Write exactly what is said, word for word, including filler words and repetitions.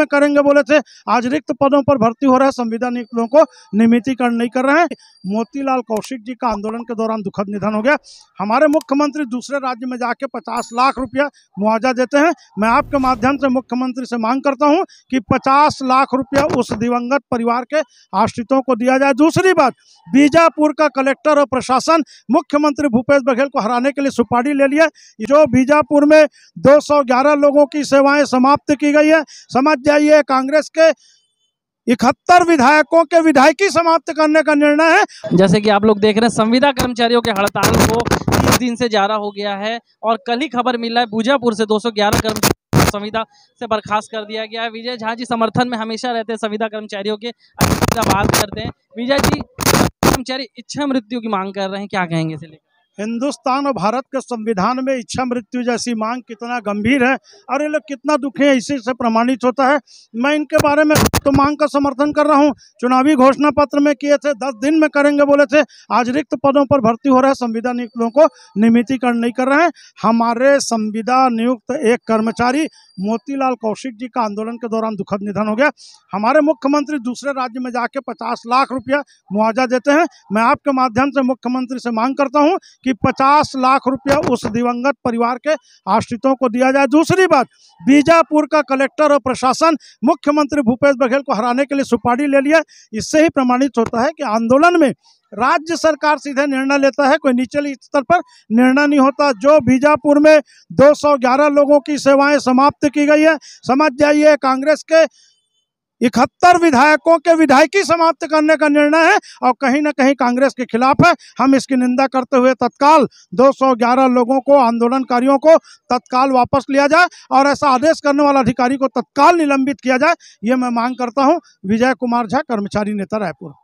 में करेंगे बोले थे, आज रिक्त पदों पर भर्ती हो रहे संविदा नियुक्तों को नियमितीकरण नहीं कर रहे हैं। मोतीलाल कौशिक जी का आंदोलन के दौरान दुखद निधन हो गया। हमारे मुख्यमंत्री दूसरे राज्य में जाके पचास लाख रुपया मुआवजा देते हैं। मैं आपके माध्यम से मुख्यमंत्री से मांग करता हूं कि पचास लाख रुपया उस दिवंगत परिवार के आश्रितों को दिया जाए। दूसरी बात, बीजापुर का कलेक्टर और प्रशासन मुख्यमंत्री भूपेश बघेल को हराने के लिए सुपारी ले लिया। जो बीजापुर में दो सौ ग्यारह लोगों की सेवाएं समाप्त की गई है, समझ जाइए कांग्रेस के इकहत्तर विधायकों के विधायकी समाप्त करने का निर्णय है। जैसे कि आप लोग देख रहे हैं, संविदा कर्मचारियों के हड़ताल को तीस दिन से ज्यादा हो गया है और कल ही खबर मिला है बीजापुर से दो सौ ग्यारह कर्मचारी संविदा से बर्खास्त कर दिया गया है। विजय झा जी समर्थन में हमेशा रहते हैं संविदा कर्मचारियों के, बात करते हैं। विजय जी, कर्मचारी इच्छा मृत्यु की मांग कर रहे हैं, क्या कहेंगे इसे लेकर? हिंदुस्तान और भारत के संविधान में इच्छा मृत्यु जैसी मांग कितना गंभीर है और ये लोग कितना दुखी है, इसी से प्रमाणित होता है। मैं इनके बारे में तो मांग का समर्थन कर रहा हूँ। चुनावी घोषणा पत्र में किए थे, दस दिन में करेंगे बोले थे, आज रिक्त पदों पर भर्ती हो रहे संविदा नियुक्तों को नियमितीकरण नहीं कर रहे हैं। हमारे संविदा नियुक्त एक कर्मचारी मोतीलाल कौशिक जी का आंदोलन के दौरान दुखद निधन हो गया। हमारे मुख्यमंत्री दूसरे राज्य में जाके पचास लाख रुपया मुआवजा देते हैं। मैं आपके माध्यम से मुख्यमंत्री से मांग करता हूं कि पचास लाख रुपया उस दिवंगत परिवार के आश्रितों को दिया जाए। दूसरी बात, बीजापुर का कलेक्टर और प्रशासन मुख्यमंत्री भूपेश बघेल को हराने के लिए सुपारी ले लिया। इससे ही प्रमाणित होता है कि आंदोलन में राज्य सरकार सीधे निर्णय लेता है, कोई निचले स्तर पर निर्णय नहीं होता। जो बीजापुर में दो सौ ग्यारह लोगों की सेवाएं समाप्त की गई है, समझ जाइए कांग्रेस के इकहत्तर विधायकों के विधायकी समाप्त करने का निर्णय है और कहीं ना कहीं कांग्रेस के खिलाफ है। हम इसकी निंदा करते हुए तत्काल दो सौ ग्यारह लोगों को, आंदोलनकारियों को तत्काल वापस लिया जाए और ऐसा आदेश करने वाला अधिकारी को तत्काल निलंबित किया जाए, ये मैं मांग करता हूं। विजय कुमार झा, कर्मचारी नेता, रायपुर।